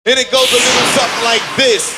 And it goes a little something like this.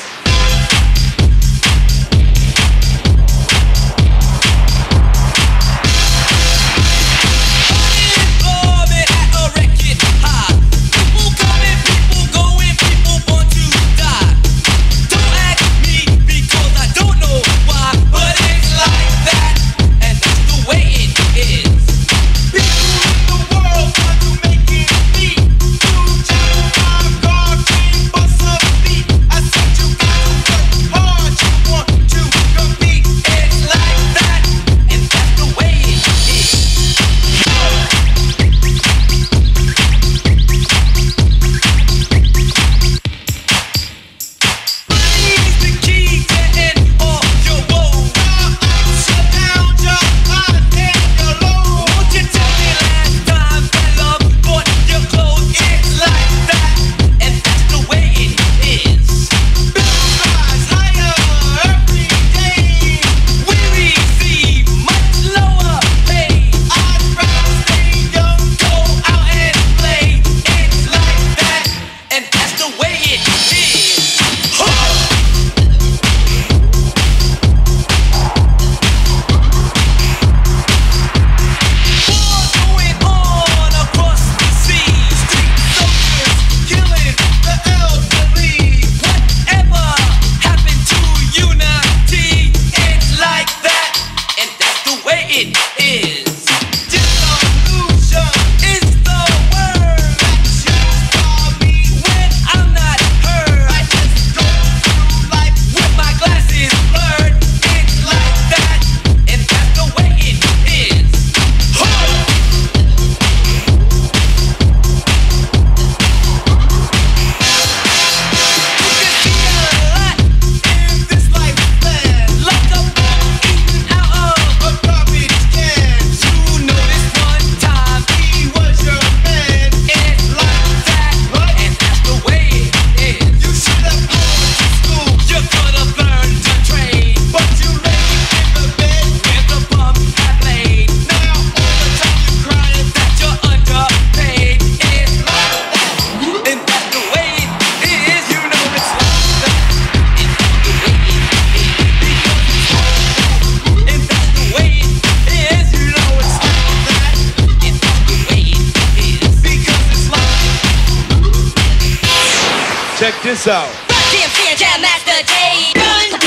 Check this out. Run DMC and Jam Master Jay. Run.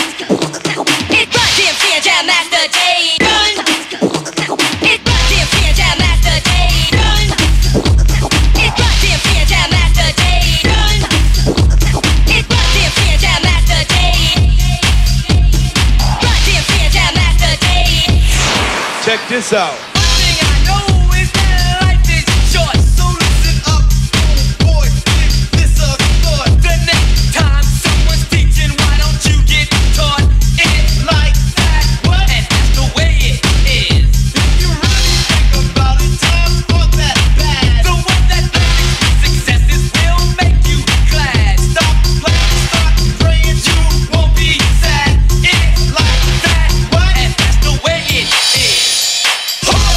It's Run DMC and Jam Master Jay. Run. It's Run DMC and Jam Master Jay. Run. It's Run DMC and Jam Master Jay. Run. It's Run DMC and Jam Master Jay. Run DMC and Jam Master Jay. Check this out. Huh!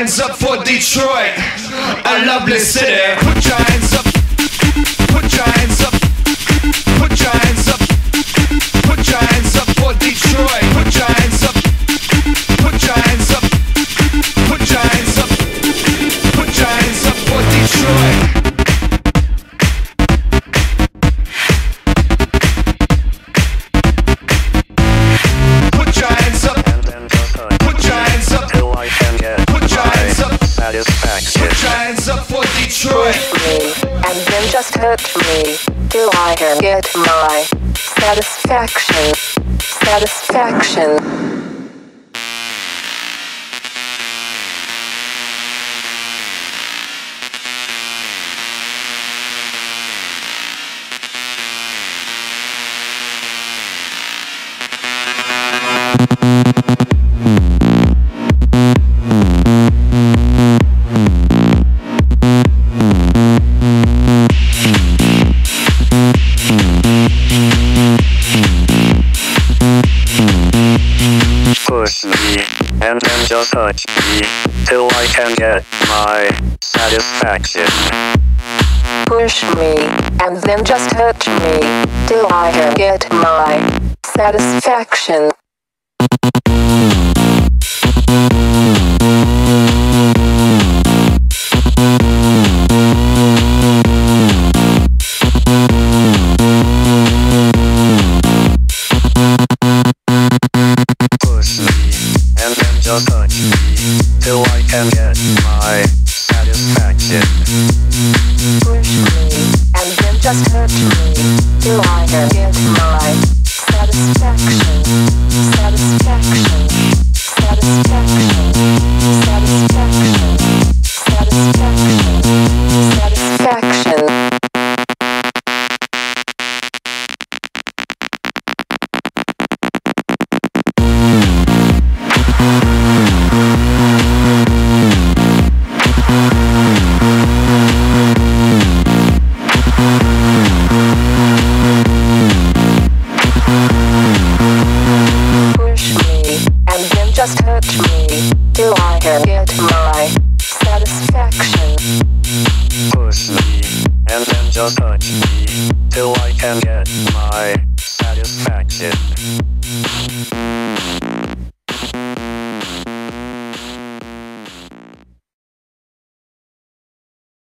hands up for Detroit, a lovely city. Put your hands up. Put your hands up. Put your hands up. Put your hands up for Detroit. Put your hands up. Put your hands up. Put your hands up. Put your hands up for Detroit. Push me, and then just hurt me, till I can get my satisfaction. Satisfaction. Push me, and then just touch me, till I can get my satisfaction. Push me, and then just hurt me, till I can get my satisfaction. Just touch me, till I can get my satisfaction. Push me, and then just hurt me, till I can get my satisfaction. Satisfaction. Satisfaction. Satisfaction. Satisfaction. Satisfaction. Just hurt me, till I can get my satisfaction. Push me, and then just touch me, till I can get my satisfaction.